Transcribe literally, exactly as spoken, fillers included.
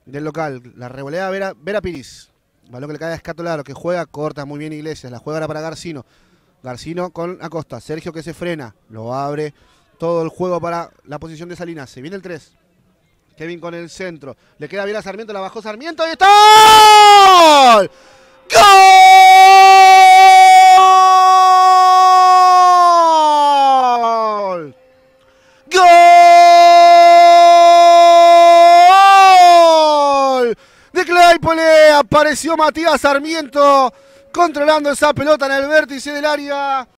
del local. La revolea Vera, Vera Piris. Balón que le cae a Escatolaro, que juega, corta muy bien Iglesias. La juega ahora para Garcino. Garcino con Acosta. Sergio que se frena. Lo abre. Todo el juego para la posición de Salinas. Se viene el tres. Kevin con el centro. Le queda bien a Sarmiento. La bajó Sarmiento. ¡Y está! ¡Gol! ¡Gol! ¡Gol! De Claypole apareció Matías Sarmiento controlando esa pelota en el vértice del área.